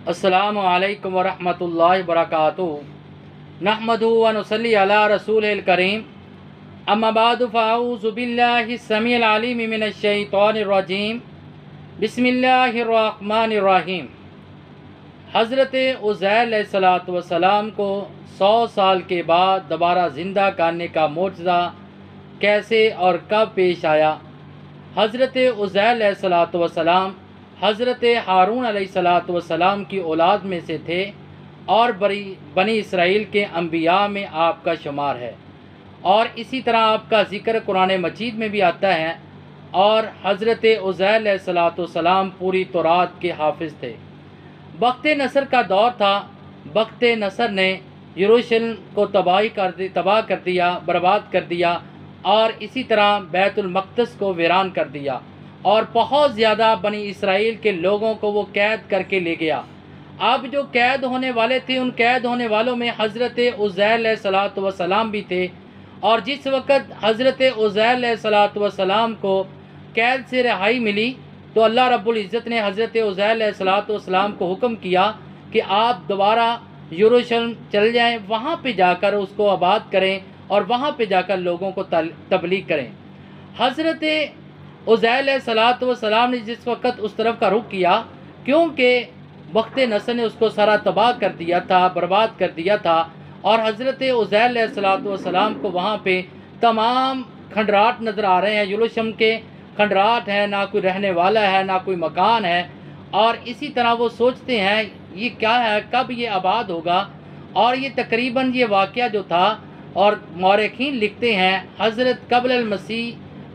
अस्सलामु अलैकुम वरहमतुल्लाहि वबरकातुहू नहमदुहु व नुसल्ली अला रसूलिल करीम अम्मा बादु फ़अऊज़ु बिल्लाहि समीइल अलीम मिनश शैतानिर रजीम बिस्मिल्लाहिर रहमानिर रहीम। हज़रत उज़ैर अलैहिस्सलातु वस्सलाम को 100 साल के बाद दोबारा ज़िंदा करने का मोजज़ा कैसे और कब पेश आया। हज़रत उज़ैर अलैहिस्सलातु वस्सलाम हज़रत हारून अलैहिस्सलातु वस्सलाम की औलाद में से थे और बनी इसराइल के अंबिया में आपका शुमार है, और इसी तरह आपका ज़िक्र कुरान मजीद में भी आता है। और हज़रत उज़ैर अलैहिस्सलातु वस्सलाम पूरी तौरात के हाफिज़ थे। वक्त नसर का दौर था। वक्त नसर ने यरूशलेम को तबाह कर दिया, बर्बाद कर दिया, और इसी तरह बैतुल मक़दस को वीरान कर दिया, और बहुत ज़्यादा बनी इसराइल के लोगों को वो कैद करके ले गया। अब जो कैद होने वाले थे, उन कैद होने वालों में हज़रत उज़ैर अलैहिस्सलातु वस्सलाम भी थे। और जिस वक़्त हज़रत उज़ैर अलैहिस्सलातु वस्सलाम को कैद से रिहाई मिली, तो अल्लाह रब्बुल इज़्ज़त ने हज़रत उज़ैर अलैहिस्सलातु वस्सलाम को हुक्म किया कि आप दोबारा यरूशलेम चल जाएं, वहाँ पे जाकर उसको आबाद करें और वहाँ पे जाकर लोगों को तबलीग करें। हज़रत उज़ैर अलैहिस्सलातु वस्सलाम ने जिस वक़्त उस तरफ का रुख किया, क्योंकि वक्त नसर ने उसको सारा तबाह कर दिया था, बर्बाद कर दिया था, और हज़रत उज़ैर अलैहिस्सलातु वस्सलाम को वहाँ पे तमाम खंडरात नज़र आ रहे हैं। यरूशलेम के खंडरात हैं, ना कोई रहने वाला है, ना कोई मकान है, और इसी तरह वो सोचते हैं ये क्या है, कब ये आबाद होगा। और ये तकरीबन ये वाक़या जो था, और मौरखीन लिखते हैं हज़रत क़ब्ल अल मसीह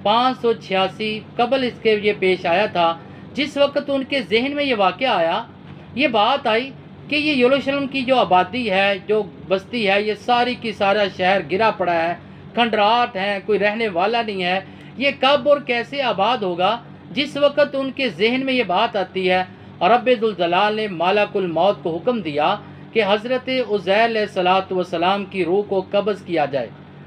586 कबल इसके ये पेश आया था। जिस वक्त उनके जहन में ये वाक़या आया, ये बात आई कि ये यरूशलेम की जो आबादी है, जो बस्ती है, ये सारी की सारा शहर गिरा पड़ा है, खंडरात हैं, कोई रहने वाला नहीं है, ये कब और कैसे आबाद होगा। जिस वक्त उनके जहन में ये बात आती है, और रब्बे ज़ुल जलाल ने मालकुल मौत को हुक्म दिया कि हज़रत उज़ैर अलैहिस्सलातु वस्सलाम की रूह को कब्ज़ किया जाए।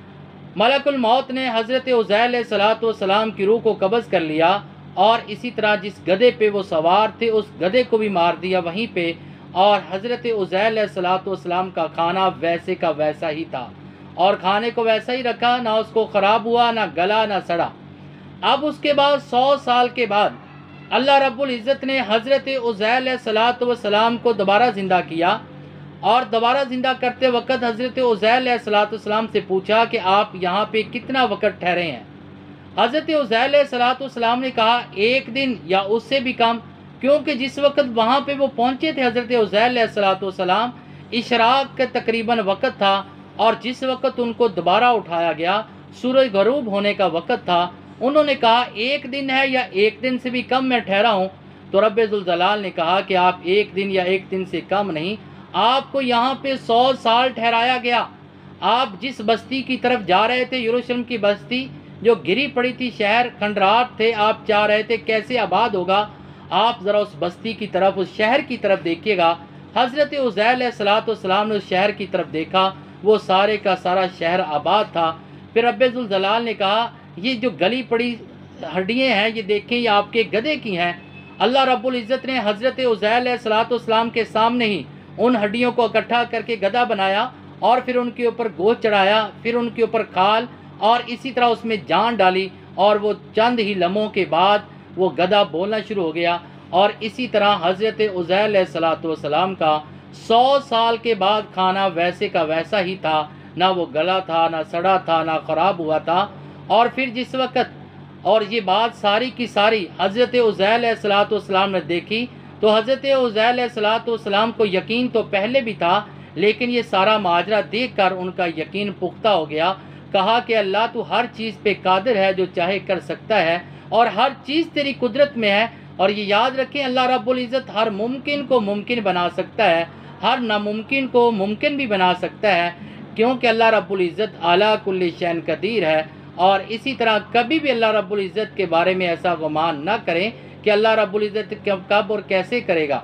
मलकुल मौत ने हज़रत उज़ैर अलैहिस्सलातु वस्सलाम की रूह को कब्ज़ कर लिया, और इसी तरह जिस गधे पे वो सवार थे उस गधे को भी मार दिया वहीं पे। और हज़रत उज़ैर अलैहिस्सलातु वस्सलाम का खाना वैसे का वैसा ही था, और खाने को वैसा ही रखा, ना उसको ख़राब हुआ, ना गला, ना सड़ा। अब उसके बाद 100 साल के बाद अल्लाह रब्बुल इज़्ज़त ने हज़रत उज़ैर अलैहिस्सलातु वस्सलाम को दोबारा ज़िंदा किया, और दोबारा ज़िंदा करते वक्त हज़रत उज़ैर अलैहिस्सलातु वस्सलाम से पूछा कि आप यहाँ पे कितना वक़्त ठहरे हैं। हज़रत उज़ैर अलैहिस्सलातु वस्सलाम ने कहा 1 दिन या उससे भी कम, क्योंकि जिस वक्त वहाँ पे वो पहुँचे थे हज़रत उज़ैर अलैहिस्सलातु वस्सलाम, इशराक का तकरीबन वक़्त था, और जिस वक्त उनको दोबारा उठाया गया सूरज गरूब होने का वक़्त था। उन्होंने कहा 1 दिन है या 1 दिन से भी कम मैं ठहरा हूँ। तो रब्बे ज़ुल जलाल ने कहा कि आप 1 दिन या 1 दिन से कम नहीं, आपको यहाँ पे 100 साल ठहराया गया। आप जिस बस्ती की तरफ जा रहे थे, यरूशलेम की बस्ती जो गिरी पड़ी थी, शहर खंडरात थे, आप चाह रहे थे कैसे आबाद होगा, आप ज़रा उस बस्ती की तरफ, उस शहर की तरफ देखिएगा। हज़रत उज़ैर अलैहिस्सलातु वस्सलाम ने उस शहर की तरफ देखा, वो सारे का सारा शहर आबाद था। फिर रब्बे ज़ुल जलाल ने कहा ये जो गली पड़ी हड्डियाँ हैं, ये देखें, ये आपके गधे की हैं। अल्लाह रब्बुल इज़्ज़त ने हज़रत उज़ैर अलैहिस्सलातु वस्सलाम के सामने ही उन हड्डियों को इकट्ठा करके गधा बनाया, और फिर उनके ऊपर गोश्त चढ़ाया, फिर उनके ऊपर खाल, और इसी तरह उसमें जान डाली, और वो चंद ही लम्हों के बाद वो गधा बोलना शुरू हो गया। और इसी तरह हज़रत उज़ैर अलैहिस्सलातु वस्सलाम का 100 साल के बाद खाना वैसे का वैसा ही था, ना वो गला था, ना सड़ा था, ना ख़राब हुआ था। और फिर जिस वक़्त, और ये बात सारी की सारी हज़रत उज़ैर अलैहिस्सलातु वस्सलाम ने देखी, तो हज़रत उज़ैर अलैहिस्सलातु वस्सलाम को यकीन तो पहले भी था, लेकिन ये सारा माजरा देखकर उनका यकीन पुख्ता हो गया। कहा कि अल्लाह तू हर चीज़ पे कादिर है, जो चाहे कर सकता है, और हर चीज़ तेरी कुदरत में है। और ये याद रखें, अल्लाह रब्बुल इज़्ज़त हर मुमकिन को मुमकिन बना सकता है, हर नामुमकिन को मुमकिन भी बना सकता है, क्योंकि अल्लाह रब्बुल इज़्ज़त अला कुल्ली शैइन कदीर है। और इसी तरह कभी भी अल्लाह रब्बुल इज़्ज़त के बारे में ऐसा गुमान न करें कि अल्लाह रब्बुल इज़्ज़त कब और कैसे करेगा।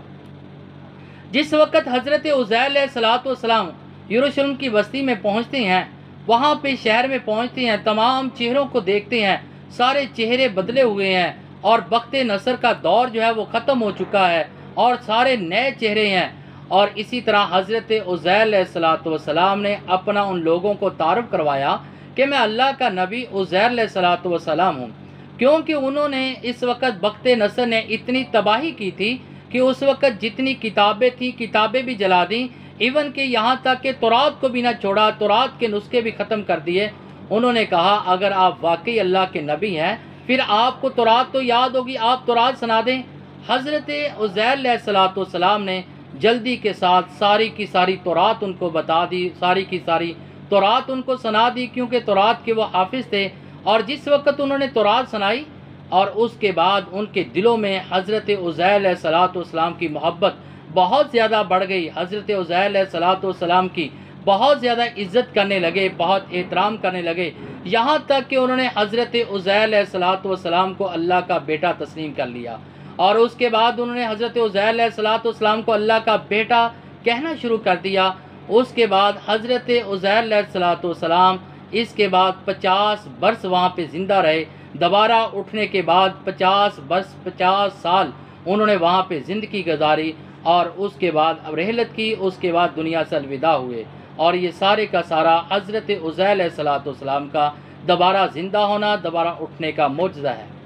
जिस वक़्त हज़रत उज़ैर अलैहिस्सलातु वस्सलाम यरूशलेम की बस्ती में पहुँचते हैं, वहाँ पे शहर में पहुँचते हैं, तमाम चेहरों को देखते हैं, सारे चेहरे बदले हुए हैं, और वक्त नसर का दौर जो है वो ख़त्म हो चुका है। اور سارے نئے چہرے ہیں۔ اور اسی طرح حضرت عزیر علیہ السلام نے اپنا ان لوگوں کو تعارف کروایا کہ میں اللہ کا نبی عزیر علیہ السلام ہوں، کیونکہ انہوں نے اس وقت بخت نصر نے اتنی تباہی کی تھی کہ اس وقت جتنی کتابیں تھیں کتابیں بھی جلا دیں، ایون کہ یہاں تک کہ تورات کو بھی نہ چھوڑا، تورات کے نسخے بھی ختم کر دیے۔ انہوں نے کہا اگر آپ واقعی اللہ کے نبی ہیں پھر آپ کو تورات تو یاد ہوگی، آپ تورات سنا دیں۔ حضرت عزیر علیہ السلام نے جلدی کے ساتھ ساری کی ساری تورات ان کو بتا دی، ساری کی ساری تورات ان کو سنا دی، کیونکہ تورات کے وہ حافظ تھے۔ اور جس وقت انہوں نے تورات سنائی اور اس کے بعد ان کے دلوں میں حضرت عزیر علیہ السلام کی محبت بہت زیادہ بڑھ گئی، حضرت عزیر علیہ السلام کی بہت زیادہ عزت کرنے لگے، بہت احترام کرنے لگے، یہاں تک کہ انہوں نے حضرت عزیر علیہ السلام کو اللہ کا بیٹا تسلیم کر لیا۔ اور اس کے بعد انہوں نے حضرت عزیر علیہ السلام کو اللہ کا بیٹا کہنا شروع کر دیا۔ اس کے بعد حضرت عزیر علیہ السلام اس کے بعد 50 برس وہاں پہ زندہ رہے، دوبارہ اٹھنے کے بعد 50 سال انہوں نے وہاں پہ زندگی گزاری، اور اس کے بعد رحلت کی، اس کے بعد دنیا سے الوداع ہوئے۔ اور یہ سارے کا سارا حضرت عزیر علیہ السلام کا دوبارہ زندہ ہونا، دوبارہ اٹھنے کا معجزہ ہے۔